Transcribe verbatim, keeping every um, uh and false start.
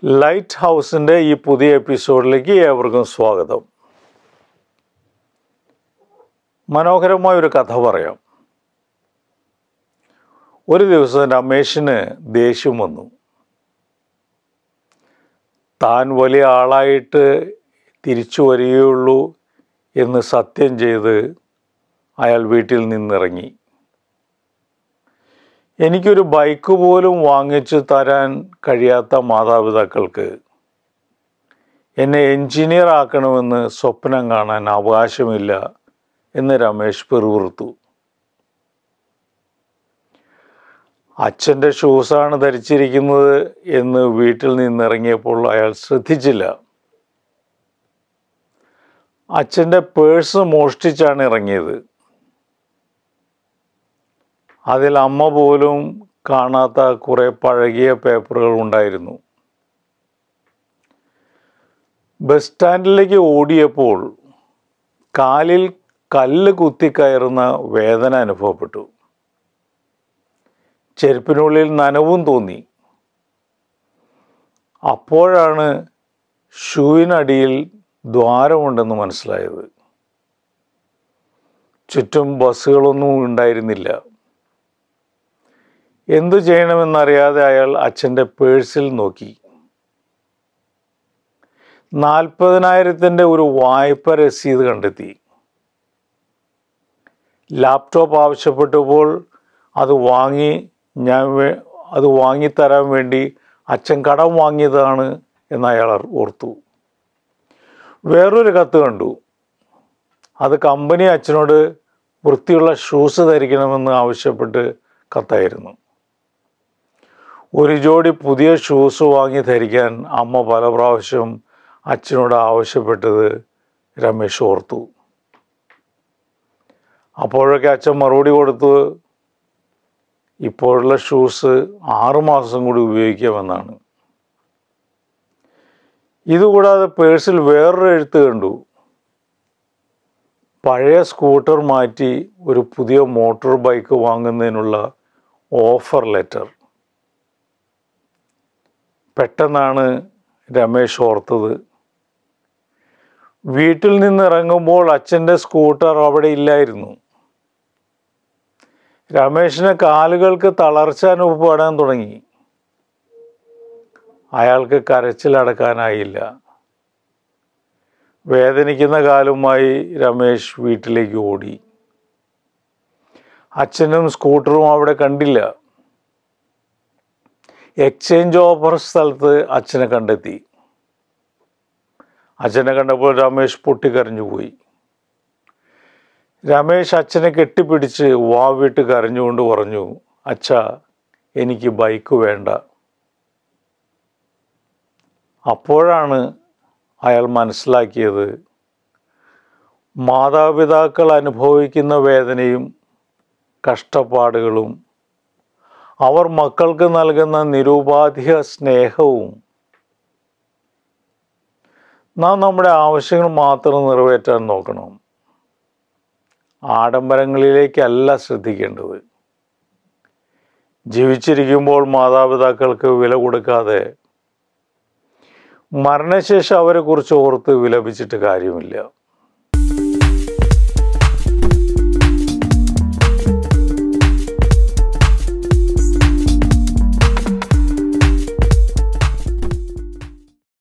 Light ഹൗസിൻ്റെ ഈ പുതിയ എപ്പിസോഡിലേക്ക് ഏവർക്കും സ്വാഗതം. മനോഹരമായൊരു കഥ പറയാം. ഒരു ദിവസം രമേശിന് ദേഷ്യം വന്നു. താൻ വലിയ ആളായിട്ട് തിരിച്ചു വരികയുള്ളൂ എന്ന് സത്യം ചെയ്ത് അയാൾ വീട്ടിൽ നിന്നിറങ്ങി. എനിക്കൊരു ബൈക്ക് പോലും വാങ്ങിച്ചു തരാൻ കഴിയാത്ത മാതാപിതാക്കൾക്ക് എന്നെ എൻജിനീയർ ആക്കണമെന്ന് സ്വപ്നം കാണാൻ അവകാശമില്ല എന്ന് രമേശ് പിറുപിറുത്തു. അച്ഛൻ്റെ ഷൂസാണ് ധരിച്ചിരിക്കുന്നത് എന്ന് വീട്ടിൽ നിന്നിറങ്ങിയപ്പോൾ അയാൾ ശ്രദ്ധിച്ചില്ല. അച്ഛൻ്റെ പേഴ്സ് മോഷ്ടിച്ചാണ് ഇറങ്ങിയത്. അതിൽ അമ്മ പോലും കാണാത്ത കുറേ പഴകിയ പേപ്പറുകൾ ഉണ്ടായിരുന്നു. ബസ് സ്റ്റാൻഡിലേക്ക് ഓടിയപ്പോൾ കാലിൽ കല്ല് കുത്തിക്കയറുന്ന വേദന അനുഭവപ്പെട്ടു. ചെരുപ്പിനുള്ളിൽ നനവും തോന്നി. അപ്പോഴാണ് ഷൂവിനടിയിൽ ദ്വാരമുണ്ടെന്ന് മനസ്സിലായത്. ചുറ്റും ബസ്സുകളൊന്നും ഉണ്ടായിരുന്നില്ല. എന്തു ചെയ്യണമെന്നറിയാതെ അയാൾ അച്ഛൻ്റെ പേഴ്സിൽ നോക്കി. നാൽപ്പതിനായിരത്തിൻ്റെ ഒരു വായ്പ രസീത് കണ്ടെത്തി. ലാപ്ടോപ്പ് ആവശ്യപ്പെട്ടപ്പോൾ അത് വാങ്ങി ഞാൻ അത് വാങ്ങിത്തരാൻ വേണ്ടി അച്ഛൻ കടം വാങ്ങിയതാണ് എന്ന് അയാൾ ഓർത്തു. വേറൊരു കത്ത് കണ്ടു. അത് കമ്പനി അച്ഛനോട് വൃത്തിയുള്ള ഷൂസ് ധരിക്കണമെന്ന് ആവശ്യപ്പെട്ട് കത്തായിരുന്നു. ഒരു ജോഡി പുതിയ ഷൂസ് വാങ്ങി ധരിക്കാൻ അമ്മ പല പ്രാവശ്യം അച്ഛനോട് ആവശ്യപ്പെട്ടത് രമേശ് ഓർത്തു. അപ്പോഴൊക്കെ അച്ഛൻ മറുപടി കൊടുത്തു, ഇപ്പോഴുള്ള ഷൂസ് ആറുമാസം കൂടി ഉപയോഗിക്കാമെന്നാണ്. ഇതുകൂടാതെ പേഴ്സിൽ വേറൊരു എഴുത്ത് കണ്ടു. പഴയ സ്കൂട്ടർ മാറ്റി ഒരു പുതിയ മോട്ടോർ ബൈക്ക് വാങ്ങുന്നതിനുള്ള ഓഫർ ലെറ്റർ. പെട്ടെന്നാണ് രമേശ് ഓർത്തത്, വീട്ടിൽ നിന്നിറങ്ങുമ്പോൾ അച്ഛൻ്റെ സ്കൂട്ടർ അവിടെ ഇല്ലായിരുന്നു. രമേശിന് കാലുകൾക്ക് തളർച്ച അനുഭവപ്പെടാൻ തുടങ്ങി. അയാൾക്ക് കരച്ചിലടക്കാനായില്ല. വേദനിക്കുന്ന കാലുമായി രമേശ് വീട്ടിലേക്ക് ഓടി. അച്ഛനും സ്കൂട്ടറും അവിടെ കണ്ടില്ല. എക്സ്ചേഞ്ച് ഓഫർ സ്ഥലത്ത് അച്ഛനെ കണ്ടെത്തി. അച്ഛനെ കണ്ടപ്പോൾ രമേശ് പൊട്ടിക്കരഞ്ഞുപോയി. രമേശ് അച്ഛനെ കെട്ടിപ്പിടിച്ച് വാവിട്ട് കരഞ്ഞുകൊണ്ട് പറഞ്ഞു, അച്ഛാ, എനിക്ക് ബൈക്ക് വേണ്ട. അപ്പോഴാണ് അയാൾ മനസ്സിലാക്കിയത്, മാതാപിതാക്കൾ അനുഭവിക്കുന്ന വേദനയും കഷ്ടപ്പാടുകളും അവർ മക്കൾക്ക് നൽകുന്ന നിരുപാധിക സ്നേഹവും നാം നമ്മുടെ ആവശ്യങ്ങൾ മാത്രം നിറവേറ്റാൻ നോക്കണം. ആഡംബരങ്ങളിലേക്കല്ല ശ്രദ്ധിക്കേണ്ടത്. ജീവിച്ചിരിക്കുമ്പോൾ മാതാപിതാക്കൾക്ക് വില കൊടുക്കാതെ മരണശേഷം അവരെക്കുറിച്ച് ഓർത്ത് വിലപിച്ചിട്ട് കാര്യമില്ല.